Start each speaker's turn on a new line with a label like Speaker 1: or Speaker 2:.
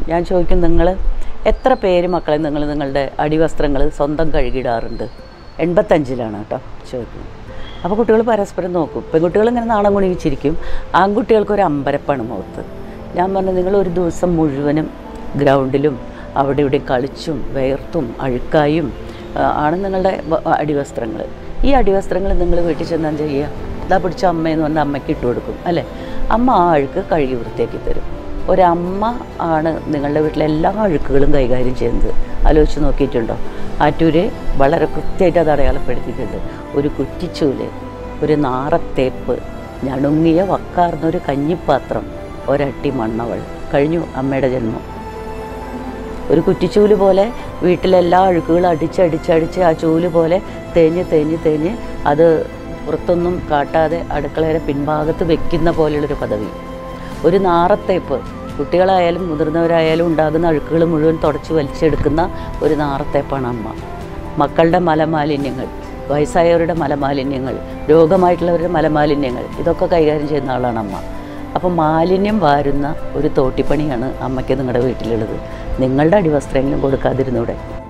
Speaker 1: ഞാൻ ചോദിക്കും, നിങ്ങൾ എത്ര പേര് മക്കളെ നിങ്ങളുടെ അടിവസ്ത്രങ്ങൾ സ്വന്തം കഴുകിയിടാറുണ്ട്? 85-ലാണ് കേട്ടോ ചോദിക്കുന്നത്. അപ്പോൾ കുട്ടികൾ പരസ്പരം നോക്കും. പെൺകുട്ടികൾ ഇങ്ങനെ നാണം കുണിച്ചിരിക്കും, ആൺകുട്ടികൾക്കൊരു അമ്പരപ്പാണ് മുഖത്ത്. ഞാൻ പറഞ്ഞു, നിങ്ങൾ ഒരു ദിവസം മുഴുവനും ഗ്രൗണ്ടിലും അവിടെ ഇവിടെ കളിച്ചും വേർത്തും അഴുക്കായും ആണ് നിങ്ങളുടെ അടിവസ്ത്രങ്ങൾ. ഈ അടിവസ്ത്രങ്ങൾ നിങ്ങൾ വീട്ടിൽ ചെന്നാൽ ചെയ്യുക, ഇതാ പിടിച്ച അമ്മയെന്ന് പറഞ്ഞാൽ അമ്മയ്ക്ക് ഇട്ട് കൊടുക്കും അല്ലേ? അമ്മ ആ അഴുക്ക് കഴുകി വൃത്തിയാക്കി തരും. ഒരമ്മ ആണ് നിങ്ങളുടെ വീട്ടിലെ എല്ലാ അഴുക്കുകളും കൈകാര്യം ചെയ്യുന്നത്. ആലോചിച്ച് നോക്കിയിട്ടുണ്ടോ? ആറ്റൂര് വളരെ കൃത്യമായിട്ട് അത് അടയാളപ്പെടുത്തിയിട്ടുണ്ട്. ഒരു കുറ്റിച്ചൂല്, ഒരു നാറത്തേപ്പ്, ഞണുങ്ങിയ വക്കാർന്നൊരു കഞ്ഞിപ്പാത്രം, ഒരട്ടി മണ്ണവൾ. കഴിഞ്ഞു അമ്മയുടെ ജന്മം. ഒരു കുറ്റിച്ചൂല് പോലെ വീട്ടിലെല്ലാ അഴുക്കുകളും അടിച്ചടിച്ചടിച്ച് ആ ചൂല് പോലെ തേഞ്ഞ് അത് പുറത്തൊന്നും കാട്ടാതെ അടുക്കളയുടെ പിൻഭാഗത്ത് വെക്കുന്ന പോലെയുള്ളൊരു പദവി. ഒരു നാറത്തേപ്പ്, കുട്ടികളായാലും മുതിർന്നവരായാലും ഉണ്ടാകുന്ന അഴുക്കുകൾ മുഴുവൻ തുടച്ച് വലിച്ചെടുക്കുന്ന ഒരു നാറത്തേപ്പാണ് അമ്മ. മക്കളുടെ മലമാലിന്യങ്ങൾ, വയസ്സായവരുടെ മലമാലിന്യങ്ങൾ, രോഗമായിട്ടുള്ളവരുടെ മലമാലിന്യങ്ങൾ, ഇതൊക്കെ കൈകാര്യം ചെയ്യുന്ന ആളാണ് അമ്മ. അപ്പോൾ മാലിന്യം വാരുന്ന ഒരു തോട്ടിപ്പണിയാണ് അമ്മയ്ക്ക് നിങ്ങളുടെ വീട്ടിലുള്ളത്. നിങ്ങളുടെ അടിവസ്ത്രങ്ങളും കൊടുക്കാതിരുന്നൂടെ?